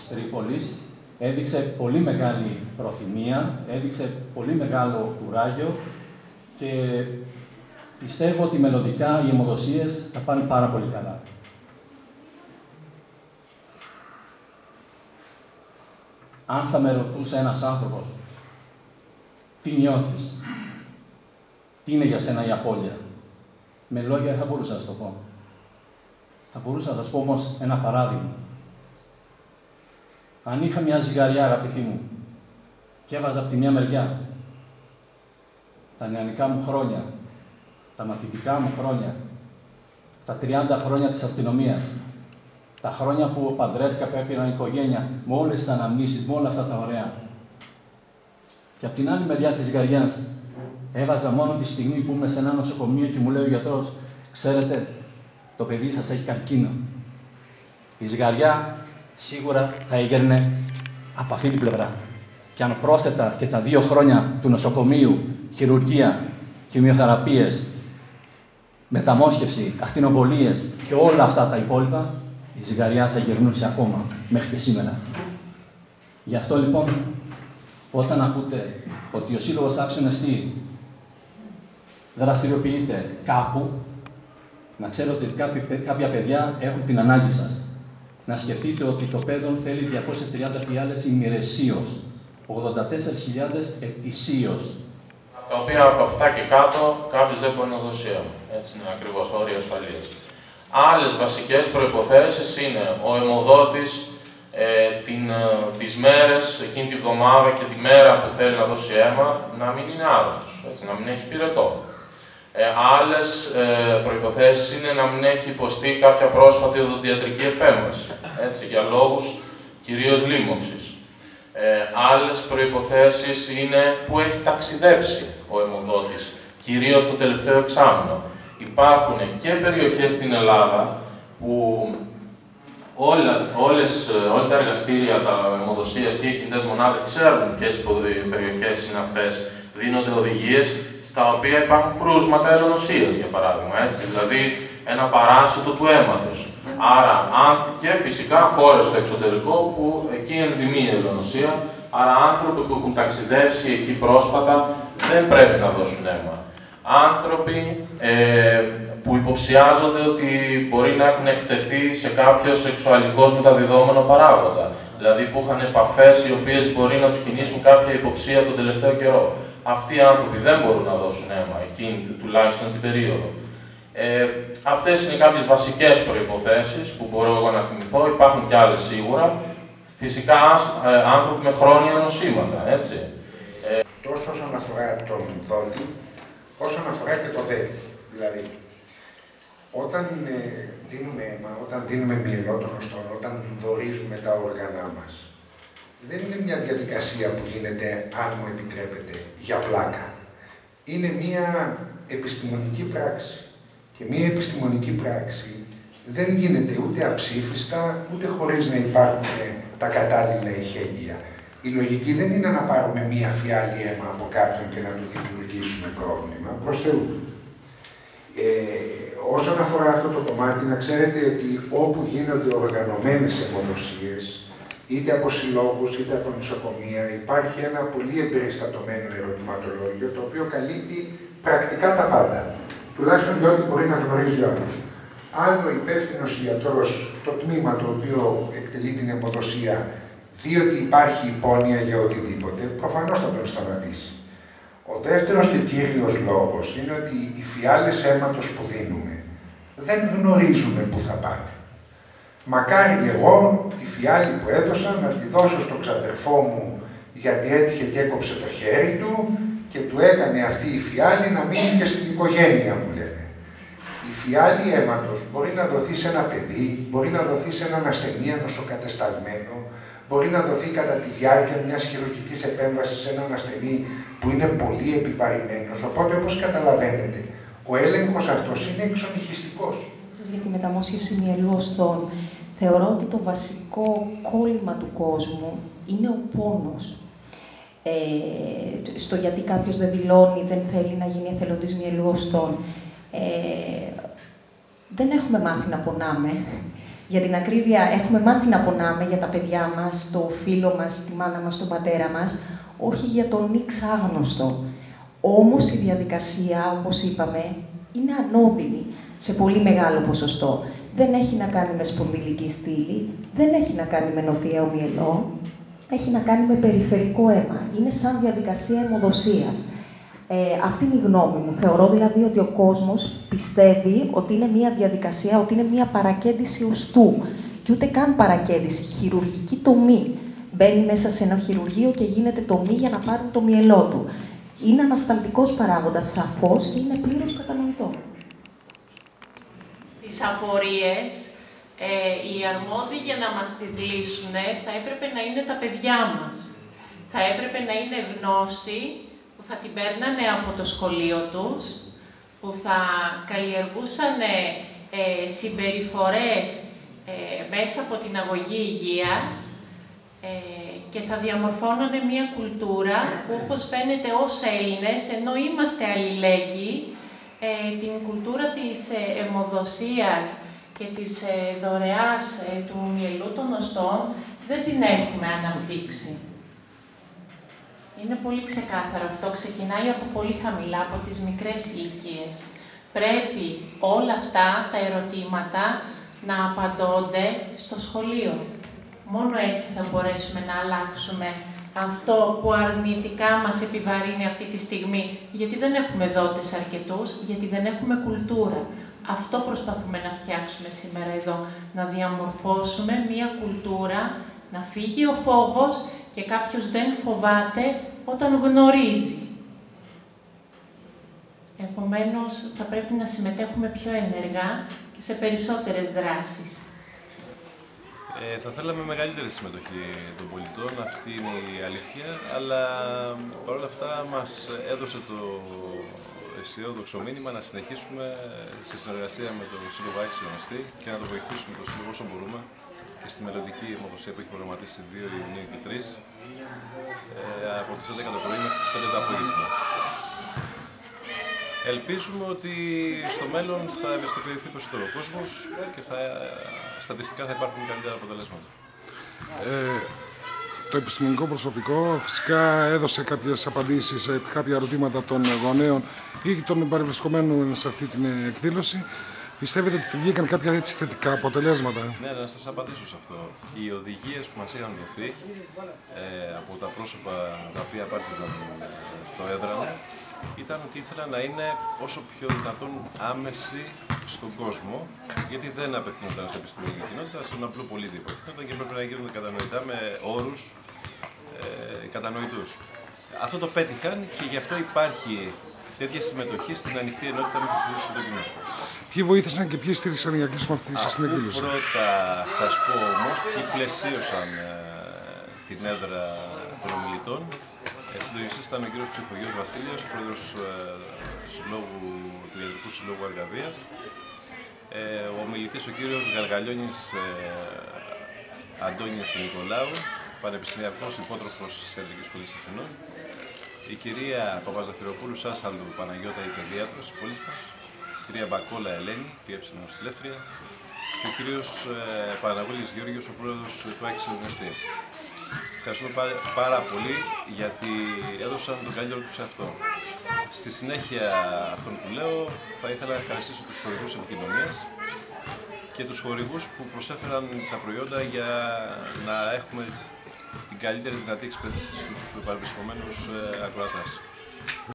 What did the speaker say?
Τρίπολης, έδειξε πολύ μεγάλη προθυμία, έδειξε πολύ μεγάλο κουράγιο και πιστεύω ότι μελλοντικά οι αιμοδοσίες θα πάνε πάρα πολύ καλά. Αν θα με ρωτούσε ένας άνθρωπος, τι νιώθεις, τι είναι για σένα η απώλεια, με λόγια δεν θα μπορούσα να σου το πω. Θα μπορούσα να σου πω όμως ένα παράδειγμα. Αν είχα μια ζυγαριά, αγαπητοί μου, και έβαζα από τη μια μεριά τα νεανικά μου χρόνια, τα μαθητικά μου χρόνια, τα 30 χρόνια της αστυνομίας, τα χρόνια που παντρεύτηκα, που έπαιρνα οικογένεια, με όλες τις αναμνήσεις, με όλα αυτά τα ωραία. Και από την άλλη μεριά της ζυγαριάς έβαζα μόνο τη στιγμή που είμαι σε ένα νοσοκομείο και μου λέει ο γιατρός, ξέρετε, το παιδί σας έχει καρκίνο. Η ζυγαριά σίγουρα θα έγερνε από αυτή την πλευρά. Και αν πρόσθετα και τα 2 χρόνια του νοσοκομείου, χειρουργία, χημειοθεραπείες, μεταμόσχευση, ακτινοβολίες και όλα αυτά τα υπόλοιπα, η ζυγαριά θα γερνούσε ακόμα μέχρι και σήμερα. Γι' αυτό λοιπόν, όταν ακούτε ότι ο Σύλλογος Άξιον Εστί δραστηριοποιείται κάπου, να ξέρετε ότι κάποια παιδιά έχουν την ανάγκη σας. Να σκεφτείτε ότι το ΠΕΔΟΝ θέλει 230.000 ημερησίως, 84.000 ετησίως. Τα οποία από αυτά και κάτω κάποιος δεν μπορεί να δώσει αίμα. Έτσι είναι ακριβώς, όρια ασφαλείας. Άλλες βασικές προϋποθέσεις είναι ο αιμοδότης τις μέρες, εκείνη τη βδομάδα και τη μέρα που θέλει να δώσει αίμα, να μην είναι άρρωστος, έτσι, να μην έχει πυρετό. Άλλες προϋποθέσεις είναι να μην έχει υποστεί κάποια πρόσφατη οδοντιατρική επέμβαση, έτσι, για λόγους κυρίως λίμωξης. Άλλες προϋποθέσεις είναι που έχει ταξιδέψει ο αιμοδότης, κυρίως το τελευταίο εξάμηνο. Υπάρχουν και περιοχές στην Ελλάδα που όλα τα εργαστήρια, τα αιμοδοσίας και οι κινητές μονάδες ξέρουν ποιες περιοχές είναι αυτές, δίνονται οδηγίες στα οποία υπάρχουν κρούσματα ελονοσίας, για παράδειγμα, έτσι, δηλαδή ένα παράσιτο του αίματος. Άρα, και φυσικά χώρες στο εξωτερικό που εκεί ενδυμεί η ελονοσία, άρα άνθρωποι που έχουν ταξιδέψει εκεί πρόσφατα δεν πρέπει να δώσουν αίμα. Άνθρωποι που υποψιάζονται ότι μπορεί να έχουν εκτεθεί σε κάποιο σεξουαλικώς μεταδιδόμενο παράγοντα, δηλαδή που είχαν επαφές οι οποίες μπορεί να τους κινήσουν κάποια υποψία τον τελευταίο καιρό. Αυτοί οι άνθρωποι δεν μπορούν να δώσουν αίμα εκείνη τουλάχιστον την περίοδο. Αυτές είναι κάποιες βασικές προϋποθέσεις που μπορώ εγώ να θυμηθώ, υπάρχουν και άλλες σίγουρα. Φυσικά άνθρωποι με χρόνια νοσήματα, έτσι. Τόσο όσον αφορά τον δότη, όσον αφορά και το δέκτη. Δηλαδή, όταν δίνουμε αίμα, όταν δίνουμε μυελό των οστών, όταν δωρίζουμε τα όργανα μας, δεν είναι μια διαδικασία που γίνεται, αν μου επιτρέπετε, για πλάκα. Είναι μια επιστημονική πράξη. Και μια επιστημονική πράξη δεν γίνεται ούτε αψήφιστα, ούτε χωρίς να υπάρχουν τα κατάλληλα ειχέγγυα. Η λογική δεν είναι να πάρουμε μία φιάλη αίμα από κάποιον και να του δημιουργήσουμε πρόβλημα, προς Θεού. Όσον αφορά αυτό το κομμάτι, να ξέρετε ότι όπου γίνονται οργανωμένες αιμοδοσίες, είτε από συλλόγους είτε από νοσοκομεία, υπάρχει ένα πολύ εμπεριστατωμένο ερωτηματολόγιο, το οποίο καλύπτει πρακτικά τα πάντα. Τουλάχιστον για ό,τι μπορεί να γνωρίζει ο άλλος. Αν ο υπεύθυνος ιατρός, το τμήμα το οποίο εκτελεί την αιμοδοσία, δει ότι υπάρχει υπόνοια για οτιδήποτε, προφανώς θα τον σταματήσει. Ο δεύτερος και κύριος λόγος είναι ότι οι φιάλες αίματος που δίνουμε δεν γνωρίζουμε πού θα πάνε. Μακάρι εγώ τη φιάλη που έδωσα να τη δώσω στον ξαδερφό μου γιατί έτυχε και έκοψε το χέρι του και του έκανε αυτή η φιάλη να μείνει και στην οικογένεια, που λέμε. Η φιάλη αίματος μπορεί να δοθεί σε ένα παιδί, μπορεί να δοθεί σε έναν ασθενή νοσοκατεσταλμένο, μπορεί να δοθεί κατά τη διάρκεια μιας χειρουργικής επέμβασης σε έναν ασθενή που είναι πολύ επιβαρημένος. Οπότε, όπως καταλαβαίνετε, ο έλεγχος αυτός είναι εξονυχιστικός. Για τη μεταμόσχευση μυελού οστών, θεωρώ ότι το βασικό κόλλημα του κόσμου είναι ο πόνος. Στο γιατί κάποιος δεν δηλώνει, δεν θέλει να γίνει εθελοντής μυελού οστών. Δεν έχουμε μάθει να πονάμε. Για την ακρίβεια, έχουμε μάθει να πονάμε για τα παιδιά μας, το φίλο μας, τη μάνα μας, τον πατέρα μας, όχι για τον νίξ άγνωστο. Όμως η διαδικασία, όπως είπαμε, είναι ανώδυνη σε πολύ μεγάλο ποσοστό. Δεν έχει να κάνει με σπονδυλική στήλη, δεν έχει να κάνει με νοτιαίο μυελό, έχει να κάνει με περιφερικό αίμα. Είναι σαν διαδικασία αιμοδοσίας. Αυτή είναι η γνώμη μου. Θεωρώ δηλαδή ότι ο κόσμος πιστεύει ότι είναι μια διαδικασία, ότι είναι μια παρακέντηση οστού. Και ούτε καν παρακέντηση, χειρουργική τομή. Μπαίνει μέσα σε ένα χειρουργείο και γίνεται τομή για να πάρουν το μυελό του. Είναι ανασταλτικός παράγοντας, σαφώς, και είναι πλήρως κατανοητό. Τις απορίες, οι αρμόδιοι για να μας τις λύσουν θα έπρεπε να είναι τα παιδιά μας. Θα έπρεπε να είναι γνώση που θα την παίρνανε από το σχολείο τους, που θα καλλιεργούσαν συμπεριφορές μέσα από την αγωγή υγείας και θα διαμορφώνανε μια κουλτούρα που, όπως φαίνεται, ως Έλληνες, ενώ είμαστε αλληλέγγυοι, την κουλτούρα της αιμοδοσίας και της δωρεάς του μυελού των οστών δεν την έχουμε αναπτύξει. Είναι πολύ ξεκάθαρο αυτό. Ξεκινάει από πολύ χαμηλά, από τις μικρές ηλικίες. Πρέπει όλα αυτά τα ερωτήματα να απαντώνται στο σχολείο. Μόνο έτσι θα μπορέσουμε να αλλάξουμε αυτό που αρνητικά μας επιβαρύνει αυτή τη στιγμή. Γιατί δεν έχουμε δότες αρκετούς, γιατί δεν έχουμε κουλτούρα. Αυτό προσπαθούμε να φτιάξουμε σήμερα εδώ. Να διαμορφώσουμε μία κουλτούρα, να φύγει ο φόβος και κάποιος δεν φοβάται όταν γνωρίζει. Επομένως, θα πρέπει να συμμετέχουμε πιο ενεργά και σε περισσότερες δράσεις. Θα θέλαμε μεγαλύτερη συμμετοχή των πολιτών, αυτή είναι η αλήθεια, αλλά παρόλα αυτά μας έδωσε το αισιόδοξο μήνυμα να συνεχίσουμε στη συνεργασία με το Σύλλογο Άξιονιστή και να το βοηθήσουμε το Σύλλογο όσο μπορούμε και στη μελλοντική αιμοδοσία που έχει προγραμματίσει 2 Ιουνίου και 3 από τις 11 το πρωί μέχρι τις 5 το απόγευμα. Ελπίζουμε ότι στο μέλλον θα ευαισθητοποιηθεί περισσότερο ο κόσμος και στατιστικά θα υπάρχουν καλύτερα αποτελέσματα. Το επιστημονικό προσωπικό φυσικά έδωσε κάποιες απαντήσεις σε κάποια ερωτήματα των γονέων ή των παρευρισκομένων σε αυτή την εκδήλωση. Πιστεύετε ότι βγήκαν κάποια έτσι θετικά αποτελέσματα? Ναι, να σας απαντήσω σε αυτό. Οι οδηγίες που μας είχαν δοθεί από τα πρόσωπα τα οποία πάτησαν το έδρανο ήταν ότι ήθελαν να είναι όσο πιο δυνατόν άμεση στον κόσμο, γιατί δεν απευθύνονταν σε επιστημονική κοινότητα, στον απλό πολίτη απευθύνονταν και πρέπει να γίνονται κατανοητά με όρους κατανοητούς. Αυτό το πέτυχαν και γι' αυτό υπάρχει τέτοια συμμετοχή στην ανοιχτή ενότητα με τη συζήτηση με το κοινό. Ποιοι βοήθησαν και ποιοι στήριξαν για να κλείσουμε αυτή τη εκδήλωση? Πρώτα σας πω όμως ποιοι πλαισίωσαν την έδρα των ομιλητών. Συντονιστής ήταν ο κ. Ψυχογείος Βασίλειος, πρόεδρος του Ιατρικού Συλλόγου Αργαδίας. Ο ομιλητής ο κ. Γαργαλιώνης Αντώνιος Νικολάου, πανεπιστημιακός υπότροφος της Ιατρικής Σχολής Αθηνών. Η κυρία Παπαζαφυροπούλου Σάσαλου Παναγιώτα, η παιδίατρος της πόλης μας. Η κυρία Μπακόλα Ελένη, ΠΕ νοσηλεύτρια. Και ο κύριος Παναγούλης Γεώργιος, ο πρόεδρος του Άξιονιστή. Ευχαριστούμε πάρα πολύ γιατί έδωσαν τον καλύτερο τους σε αυτό. Στη συνέχεια αυτών που λέω, θα ήθελα να ευχαριστήσω τους χορηγούς επικοινωνίας και τους χορηγούς που προσέφεραν τα προϊόντα για να έχουμε την καλύτερη δυνατή εξυπηρέτηση στους παρευρισκομένους ακροατάς.